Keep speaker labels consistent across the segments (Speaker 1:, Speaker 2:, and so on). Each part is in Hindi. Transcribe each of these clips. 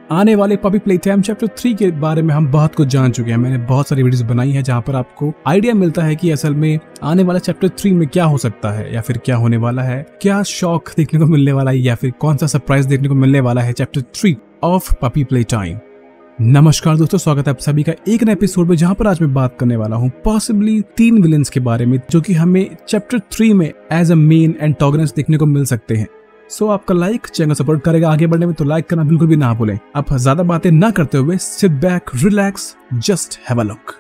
Speaker 1: आने वाले पपी प्लेटाइम चैप्टर 3 के बारे में हम बहुत कुछ जान चुके हैं। मैंने बहुत सारी वीडियोस बनाई हैं जहां पर आपको आइडिया मिलता है कि असल में आने वाला चैप्टर 3 में क्या हो सकता है या फिर क्या होने वाला है, क्या शॉक देखने को मिलने वाला है या फिर कौन सा सरप्राइज देखने को मिलने वाला है चैप्टर 3 ऑफ पपी प्लेटाइम। नमस्कार दोस्तों, स्वागत है आप सभी का एक नए एपिसोड में जहां पर आज मैं बात करने वाला हूं पॉसिबली 3 विलेंस के बारे में जो कि हमें चैप्टर 3 में एज अ मेन एंटागोनिस्ट देखने को मिल सकते हैं। सो आपका लाइक चैनल सपोर्ट करेगा आगे बढ़ने में, तो लाइक करना बिल्कुल भी ना भूलें। अब ज्यादा बातें ना करते हुए sit back, relax, just have a look.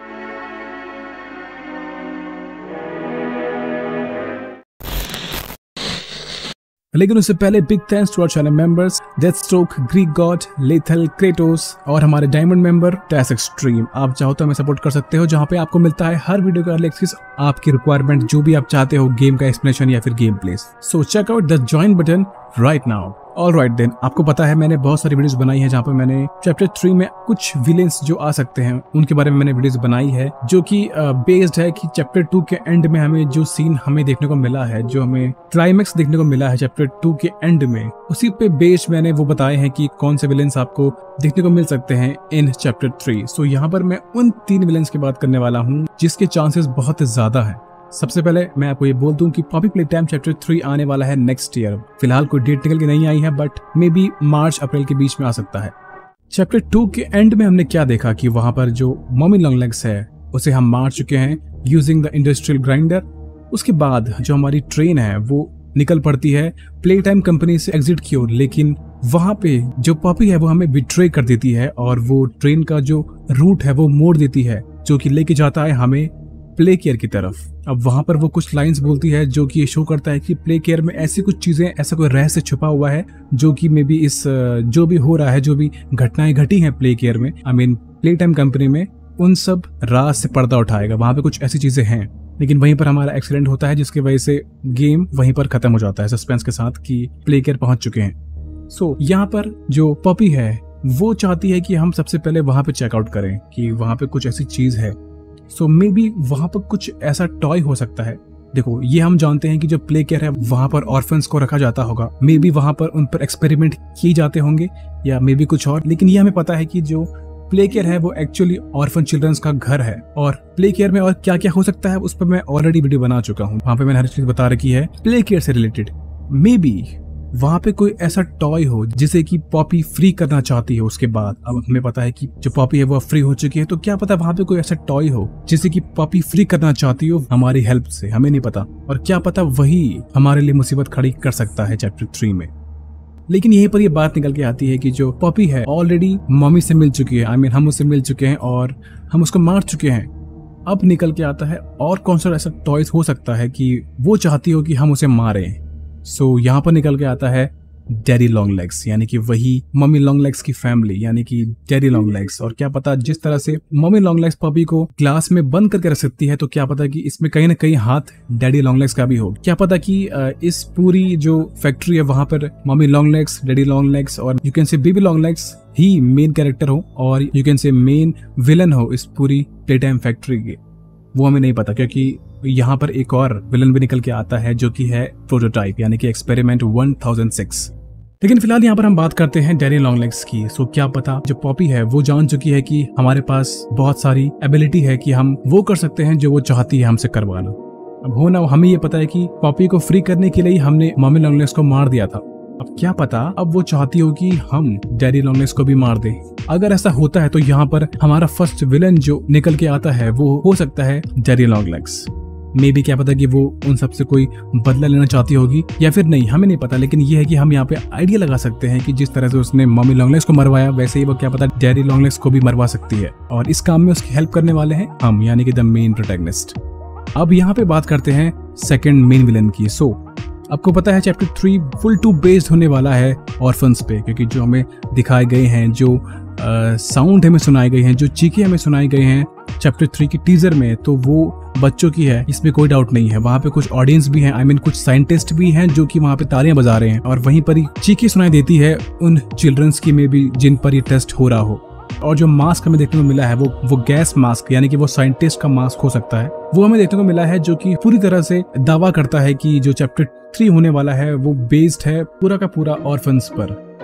Speaker 1: लेकिन उससे पहले big thanks to our channel members Deathstroke, Greek God, Lethal, Kratos और हमारे डायमंड मेंबर टैस एक्सट्रीम। आप चाहो तो हमें सपोर्ट कर सकते हो, जहां पे आपको मिलता है हर वीडियो का अर्ली एक्सेस, आपकी रिक्वायरमेंट जो भी आप चाहते हो, गेम का एक्सप्लेनेशन या फिर game plays. So check out the join button right now. Alright then, आपको पता है मैंने बहुत सारी वीडियोस बनाई है जहां पर मैंने चैप्टर 3 में कुछ विलेंस जो आ सकते हैं उनके बारे में मैंने वीडियोस बनाई है, जो कि बेस्ड है कि चैप्टर 2 के एंड में हमें जो सीन हमें देखने को मिला है, जो हमें क्लाइमेक्स देखने को मिला है चैप्टर 2 के एंड में, उसी पे बेस्ड मैंने वो बताए हैं कि कौन से विलेंस आपको देखने को मिल सकते हैं इन चैप्टर 3। सो यहाँ पर मैं उन 3 विलेंस की बात करने वाला हूँ जिसके चांसेस बहुत ज्यादा है। सबसे पहले मैं आपको ये बोल दूं कि पपी प्लेटाइम चैप्टर 3 आने वाला है नेक्स्ट ईयर। फिलहाल कोई डेट निकल के नहीं आई है, बट मे बी मार्च अप्रैल के बीच में आ सकता है। चैप्टर 2 के एंड में हमने क्या देखा कि वहां पर जो मम्मी लॉन्गलेग्स है उसे हम मार चुके हैं यूजिंग द इंडस्ट्रियल ग्राइंडर। उसके बाद जो हमारी ट्रेन है वो निकल पड़ती है प्लेटाइम कंपनी से एग्जिट की ओर, लेकिन वहां पे जो पपी है वो हमें बिट्रे कर देती है और वो ट्रेन का जो रूट है वो मोड़ देती है, जो कि लेके जाता है हमें प्ले केयर की तरफ। अब वहां पर वो कुछ लाइंस बोलती है जो कि ये शो करता है कि प्ले केयर में ऐसी कुछ चीजें, ऐसा कोई रहस्य छुपा हुआ है जो कि मे बी इस जो भी हो रहा है, जो भी घटनाएं घटी हैं प्ले केयर में, I mean play time company में, उन सब राज से पर्दा उठाएगा। वहां पे कुछ ऐसी चीजें हैं, लेकिन वहीं पर हमारा एक्सीडेंट होता है जिसकी वजह से गेम वहीं पर खत्म हो जाता है सस्पेंस के साथ कि प्ले केयर पहुंच चुके हैं। सो यहाँ पर जो पपी है वो चाहती है कि हम सबसे पहले वहां पे चेकआउट करें कि वहां पे कुछ ऐसी चीज है। सो मे बी वहां पर कुछ ऐसा टॉय हो सकता है। देखो, ये हम जानते हैं कि जो प्ले केयर है वहां पर ऑर्फन्स को रखा जाता होगा, मे बी वहां पर उन पर एक्सपेरिमेंट किए जाते होंगे या मे बी कुछ और, लेकिन ये हमें पता है कि जो प्ले केयर है वो एक्चुअली ऑर्फन चिल्ड्रंस का घर है। और प्ले केयर में और क्या क्या हो सकता है उस पर मैं ऑलरेडी वीडियो बना चुका हूँ, वहां पे मैंने हर चीज बता रखी है प्ले केयर से रिलेटेड। मे बी वहां पे कोई ऐसा टॉय हो जिसे कि पॉपी फ्री करना चाहती है उसके बाद। अब हमें पता है कि जो पॉपी है वो फ्री हो चुकी है, तो क्या पता वहां पे कोई ऐसा टॉय हो जिसे कि पॉपी फ्री करना चाहती हो हमारी हेल्प से, हमें नहीं पता। और क्या पता वही हमारे लिए मुसीबत खड़ी कर सकता है चैप्टर 3 में। लेकिन यहीं पर ये बात निकल के आती है कि जो पॉपी है ऑलरेडी मम्मी से मिल चुकी है, आई मीन हम उससे मिल चुके हैं और हम उसको मार चुके हैं। अब निकल के आता है और कौन सा ऐसा टॉयज हो सकता है कि वो चाहती हो कि हम उसे मारें। सो यहाँ पर निकल के आता है डैडी लॉन्गलेग्स, यानी कि वही मम्मी लॉन्गलेग्स की फैमिली, यानी कि डैडी लॉन्गलेग्स। और क्या पता जिस तरह से मम्मी लॉन्गलेग्स पपी को ग्लास में बंद करके रख सकती है, तो क्या पता कि इसमें कहीं ना कहीं हाथ डैडी लॉन्गलेग्स का भी हो। क्या पता कि इस पूरी जो फैक्ट्री है वहां पर मम्मी लॉन्गलेग्स, डैडी लॉन्गलेग्स और you can say baby long legs ही मेन कैरेक्टर हो और you can say main villain हो इस पूरी प्लेटाइम फैक्ट्री के। वो हमें नहीं पता, क्योंकि यहाँ पर एक और विलन भी निकल के आता है जो कि है प्रोटोटाइप, यानी कि एक्सपेरिमेंट 1006। लेकिन फिलहाल यहाँ पर हम बात करते हैं डैडी लॉन्गलेग्स की। सो क्या पता जो पॉपी है वो जान चुकी है कि हमारे पास बहुत सारी एबिलिटी है कि हम वो कर सकते हैं जो वो चाहती है हमसे करवाना। अब हो ना, हमें ये पता है कि पॉपी को फ्री करने के लिए हमने मम्मी लॉन्गलेग्स को मार दिया था। अब क्या पता अब वो चाहती हो कि हम डैडी लॉन्गलेग्स को भी मार दें। अगर ऐसा होता है तो यहाँ पर हमारा फर्स्ट विलन जो निकल के आता है वो हो सकता है डैडी लॉन्गलेग्स। मे बी क्या पता कि वो उन सबसे कोई बदला लेना चाहती होगी या फिर नहीं, हमें नहीं पता। लेकिन ये है कि हम यहाँ पे आइडिया लगा सकते हैं कि जिस तरह से उसने मम्मी लॉन्गलेग्स को मरवाया, वैसे ही वो क्या पता डैडी लॉन्गलेग्स को भी मरवा सकती है। और इस काम में उसकी हेल्प करने वाले हैं हम, यानी कि द मेन प्रोटैगनिस्ट। अब यहाँ पे बात करते हैं सेकंड मेन विलन की। सो आपको पता है चैप्टर 3 फुल टू बेस्ड होने वाला है ऑर्फन्स पे, क्योंकि जो हमें दिखाए गए हैं, जो साउंड हमें सुनाए गए हैं, जो चीखें हमें सुनाई गई हैं चैप्टर 3 की टीजर में, तो वो बच्चों की है, इसमें कोई डाउट नहीं है। वहाँ पे कुछ ऑडियंस भी हैं, आई मीन कुछ साइंटिस्ट भी हैं जो कि वहाँ पे तालियां बजा रहे हैं और वहीं पर ही चीखें सुनाई देती है उन चिल्ड्रंस की में भी जिन पर ये टेस्ट हो रहा हो। और जो मास्क हमें देखने को मिला है वो गैस मास्क, यानी कि वो साइंटिस्ट का मास्क हो सकता है, वो हमें देखने को मिला है, जो कि पूरी तरह से दावा करता है कि जो चैप्टर 3 होने वाला है वो बेस्ड है पूरा का पूरा ऑर्फन्स पर।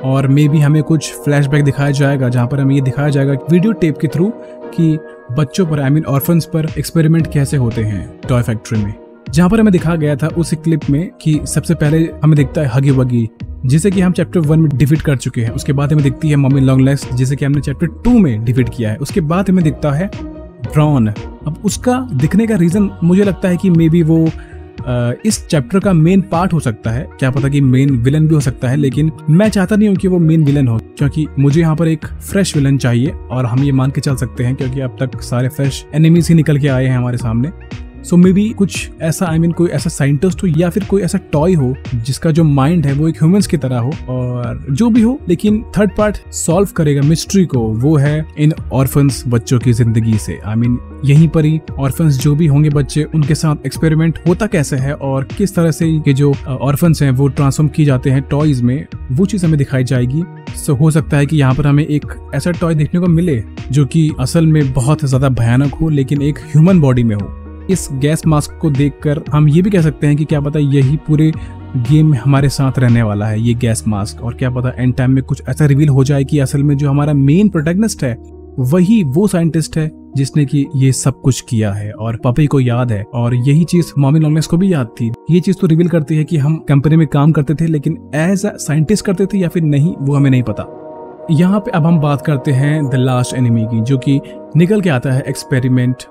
Speaker 1: और मे बी हमें कुछ फ्लैशबैक दिखाया जाएगा जहाँ पर हमें ये दिखाया जाएगा वीडियो टेप के थ्रू कि बच्चों पर, आई मीन ऑर्फन्स पर एक्सपेरिमेंट कैसे होते हैं टॉय फैक्ट्री में। जहाँ पर हमें दिखाया गया था उस क्लिप में कि सबसे पहले हमें दिखता है हगी वगी, जिसे कि हम चैप्टर 1 में डिफीट कर चुके हैं। उसके बाद हमें दिखती है मम्मी लॉन्ग लेग्स, जिसे कि हमने चैप्टर 2 में डिफीट किया है। उसके बाद हमें दिखता है ब्रॉन। अब उसका दिखने का रीजन मुझे लगता है कि मे बी वो इस चैप्टर का मेन पार्ट हो सकता है, क्या पता कि मेन विलन भी हो सकता है, लेकिन मैं चाहता नहीं हूँ कि वो मेन विलन हो, क्योंकि मुझे यहाँ पर एक फ्रेश विलन चाहिए। और हम ये मान के चल सकते हैं क्योंकि अब तक सारे फ्रेश एनिमीज ही निकल के आए हैं हमारे सामने। सो मे बी कुछ ऐसा, आई मीन कोई ऐसा साइंटिस्ट हो या फिर कोई ऐसा टॉय हो जिसका जो माइंड है वो एक ह्यूमंस की तरह हो, और जो भी हो, लेकिन थर्ड पार्ट सॉल्व करेगा मिस्ट्री को, वो है इन ऑर्फन्स बच्चों की जिंदगी से। आई मीन यहीं पर ही ऑर्फन्स जो भी होंगे बच्चे, उनके साथ एक्सपेरिमेंट होता कैसे है और किस तरह से ये जो ऑर्फन्स हैं वो ट्रांसफॉर्म किए जाते हैं टॉयज में, वो चीज हमें दिखाई जाएगी। सो हो सकता है कि यहाँ पर हमें एक ऐसा टॉय देखने को मिले जो कि असल में बहुत ज्यादा भयानक हो, लेकिन एक ह्यूमन बॉडी में हो। इस गैस मास्क को देखकर हम ये भी कह सकते हैं कि क्या पता यही पूरे गेम में हमारे साथ रहने वाला है, ये गैस मास्क। और क्या पता एंड टाइम में कुछ ऐसा रिवील हो जाए कि असल में जो हमारा मेन प्रोटैगनिस्ट है वही वो साइंटिस्ट है जिसने कि ये सब कुछ किया है, और पपी को याद है, और यही चीज मॉमी लॉन्ग लेग्स को भी याद थी। ये चीज तो रिवील करती है कि हम कंपनी में काम करते थे, लेकिन एज अ साइंटिस्ट करते थे या फिर नहीं, वो हमें नहीं पता। यहाँ पे अब हम बात करते हैं द लास्ट एनिमी की, जो कि निकल के आता है एक्सपेरिमेंट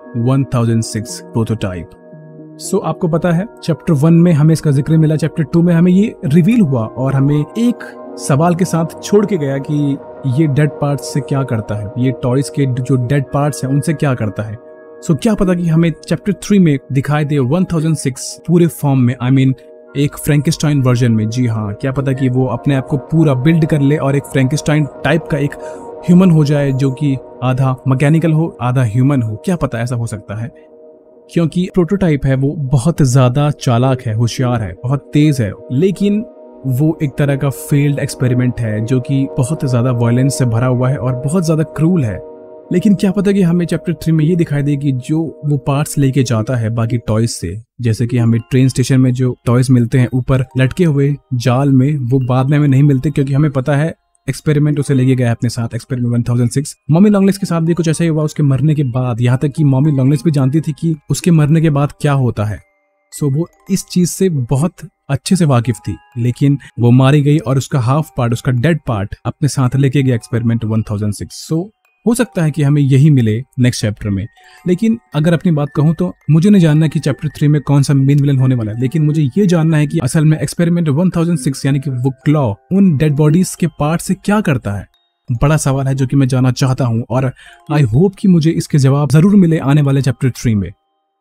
Speaker 1: 1006 प्रोटोटाइप। सो आपको पता है चैप्टर 1 में हमें इसका जिक्र मिला, चैप्टर 2 में हमें ये रिवील हुआ और हमें एक सवाल के साथ छोड़ के गया कि ये डेड पार्ट्स से क्या करता है, ये टॉयज के जो डेड पार्ट्स हैं उनसे क्या करता है। सो क्या पता कि हमें चैप्टर 3 में दिखाई दे 1006 पूरे फॉर्म में, आई मीन एक फ्रैंकेस्टाइन वर्जन में। जी हाँ, क्या पता कि वो अपने आप को पूरा बिल्ड कर ले और एक फ्रैंकेस्टाइन टाइप का एक ह्यूमन हो जाए, जो कि आधा मैकेनिकल हो आधा ह्यूमन हो। क्या पता ऐसा हो सकता है, क्योंकि प्रोटोटाइप है वो बहुत ज्यादा चालाक है, होशियार है, बहुत तेज है, लेकिन वो एक तरह का फेल्ड एक्सपेरिमेंट है जो कि बहुत ज्यादा वायलेंस से भरा हुआ है और बहुत ज्यादा क्रूल है। लेकिन क्या पता कि हमें चैप्टर 3 में ये दिखाई दे कि जो वो पार्ट्स लेके जाता है बाकी टॉयज से, जैसे कि हमें ट्रेन स्टेशन में जो टॉयज मिलते हैं ऊपर लटके हुए जाल में, वो बाद में हमें नहीं मिलते, क्योंकि हमें पता है एक्सपेरिमेंट उसे लेके गया अपने साथ, एक्सपेरिमेंट 1006। मॉमी लॉन्ग लेग्स के साथ भी कुछ ऐसा ही हुआ उसके मरने के बाद, यहाँ तक कि मॉमी लॉन्ग लेग्स भी जानती थी कि उसके मरने के बाद क्या होता है। सो वो इस चीज से बहुत अच्छे से वाकिफ थी, लेकिन वो मारी गई और उसका हाफ पार्ट, उसका डेड पार्ट अपने साथ लेके गया एक्सपेरिमेंट 1006। सो हो सकता है कि हमें यही मिले नेक्स्ट चैप्टर में। लेकिन अगर अपनी बात कहूं तो मुझे नहीं जानना कि चैप्टर 3 में कौन सा मेन विलन होने वाला है, लेकिन मुझे ये जानना है कि असल में एक्सपेरिमेंट 1006 यानी कि वो क्लॉ उन डेड बॉडीज के पार्ट से क्या करता है। बड़ा सवाल है जो कि मैं जानना चाहता हूं, और आई होप कि मुझे इसके जवाब जरूर मिले आने वाले चैप्टर 3 में।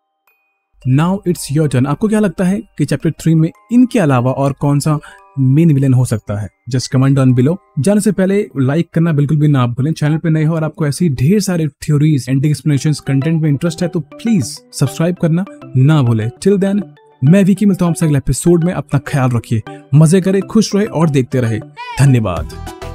Speaker 1: Now it's your turn. आपको क्या लगता है कि चैप्टर 3 में इनके अलावा और कौन सा मेन विलन हो सकता है? Just comment down below. जाने से पहले लाइक करना बिल्कुल भी ना भूलें। चैनल पे नए हो और आपको ऐसी ढेर सारे थ्योरीज एंड एक्सप्लेनेशंस कंटेंट में इंटरेस्ट है तो प्लीज सब्सक्राइब करना ना भूले। टिल देन मैं विकी मिलता हूं आपसे अगले एपिसोड में। अपना ख्याल रखिए, मजे करे, खुश रहे और देखते रहे। धन्यवाद।